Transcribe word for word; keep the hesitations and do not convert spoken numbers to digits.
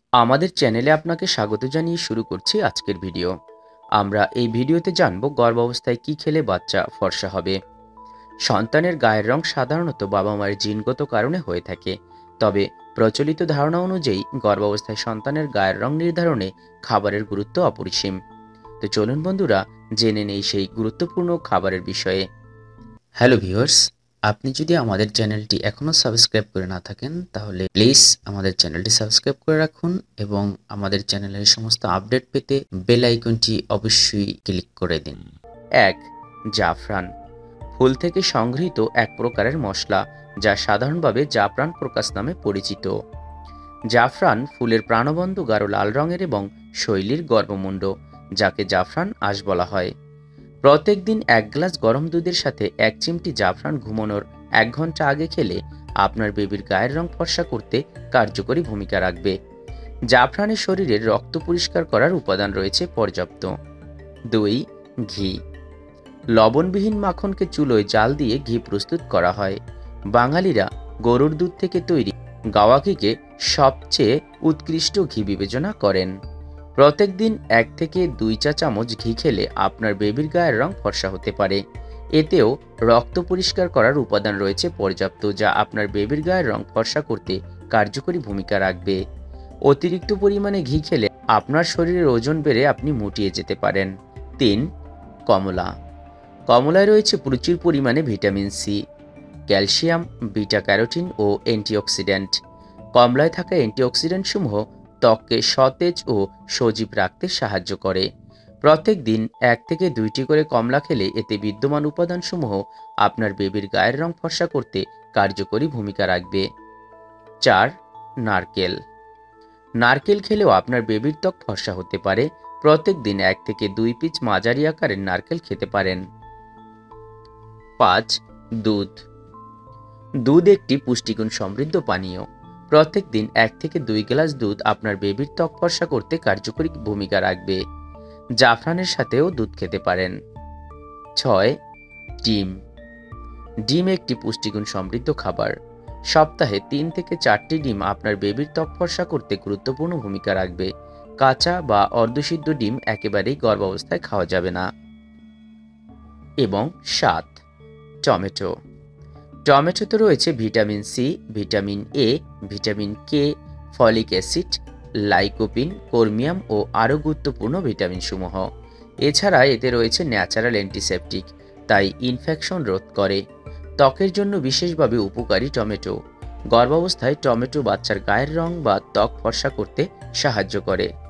আমাদের চ্যানেলে আপনাকে স্বাগত জানিয়ে শুরু করছি আজকের ভিডিও। আমরা এই ভিডিওতে জানব গর্ভাবস্থায় কি খেলে বাচ্চা ফর্সা হবে। সন্তানের গায়ের রং সাধারণত বাবা মায়ের জিনগত কারণে হয়ে থাকে, তবে প্রচলিত ধারণা অনুযায়ী গর্ভাবস্থায় সন্তানের গায়ের রং নির্ধারণে খাবারের গুরুত্ব অপরিসীম। তো চলুন বন্ধুরা, জেনে নেই সেই গুরুত্বপূর্ণ খাবারের বিষয়ে। হ্যালো ভিউয়ার্স, আপনি যদি আমাদের চ্যানেলটি এখনও সাবস্ক্রাইব করে না থাকেন তাহলে প্লিজ আমাদের চ্যানেলটি সাবস্ক্রাইব করে রাখুন এবং আমাদের চ্যানেলের সমস্ত আপডেট পেতে বেল আইকনটি অবশ্যই ক্লিক করে দিন। এক, জাফরান। ফুল থেকে সংগৃহীত এক প্রকারের মশলা যা সাধারণভাবে জাফরান প্রকাশ নামে পরিচিত। জাফরান ফুলের প্রাণবন্ত গাঢ় লাল রঙের এবং শৈলীর গর্ভমুণ্ড, যাকে জাফরান আঁশ বলা হয়। প্রত্যেক দিন এক গ্লাস গরম দুধের সাথে এক চিমটি জাফরান ঘুমানোর এক ঘন্টা আগে খেলে আপনার বেবির গায়ের রং ফর্সা করতে কার্যকরী ভূমিকা রাখবে। জাফরানের শরীরের রক্ত পরিষ্কার করার উপাদান রয়েছে পর্যাপ্ত। দুই, ঘি। লবণবিহীন মাখনকে চুলোয় জাল দিয়ে ঘি প্রস্তুত করা হয়। বাঙালিরা গরুর দুধ থেকে তৈরি গাওয়া ঘিকে সবচেয়ে উৎকৃষ্ট ঘি বিবেচনা করেন। প্রত্যেক দিন এক থেকে দুই চা চামচ ঘি খেলে আপনার বেবির গায়ের রং ফর্সা হতে পারে। এতেও রক্ত পরিষ্কার করার উপাদান রয়েছে পর্যাপ্ত, যা আপনার বেবির গায়ের রং ফর্সা করতে কার্যকরী ভূমিকা রাখবে। অতিরিক্ত পরিমাণে ঘি খেলে আপনার শরীরের ওজন বেড়ে আপনি মুটিয়ে যেতে পারেন। তিন, কমলা। কমলায় রয়েছে প্রচুর পরিমাণে vitamin C, calcium, beta carotene ও অ্যান্টিঅক্সিডেন্ট। কমলায় থাকা অ্যান্টিঅক্সিডেন্ট সমূহ ত্বককে সতেজ ও সজীব রাখতে সাহায্য করে। প্রত্যেক দিন এক থেকে দুইটি করে কমলা খেলে এতে বিদ্যমান উপাদানসমূহ আপনার বেবির গায়ের রং ফর্সা করতে কার্যকরী ভূমিকা রাখবে। চার, নারকেল। নারকেল খেলেও আপনার বেবির ত্বক ফর্সা হতে পারে। প্রত্যেক দিন এক থেকে দুই পিস মাঝারি আকারের নারকেল খেতে পারেন। পাঁচ, দুধ। দুধ একটি পুষ্টিগুণ সমৃদ্ধ পানীয়। প্রত্যেক দিন এক থেকে দুই গ্লাস দুধ আপনার বেবির ত্বক ফর্সা করতে কার্যকরী ভূমিকা রাখবে। জাফরানের সাথেও দুধ খেতে পারেন। ছয়, ডিম। ডিম একটি পুষ্টিগুণ সমৃদ্ধ খাবার। সপ্তাহে তিন থেকে চারটি ডিম আপনার বেবির ত্বক ফর্সা করতে গুরুত্বপূর্ণ ভূমিকা রাখবে। কাঁচা বা অর্ধসিদ্ধ ডিম একেবারেই গর্ভাবস্থায় খাওয়া যাবে না। এবং সাত, টমেটো। টমেটোতে রয়েছে vitamin C, vitamin A, vitamin K, folic acid, lycopene, chromium ও আরও গুরুত্বপূর্ণ ভিটামিন সমূহ। এছাড়া এতে রয়েছে ন্যাচারাল অ্যান্টিসেপটিক, তাই ইনফেকশন রোধ করে। ত্বকের জন্য বিশেষভাবে উপকারী টমেটো। গর্ভাবস্থায় টমেটো বাচ্চার গায়ের রং বা ত্বক ফর্সা করতে সাহায্য করে।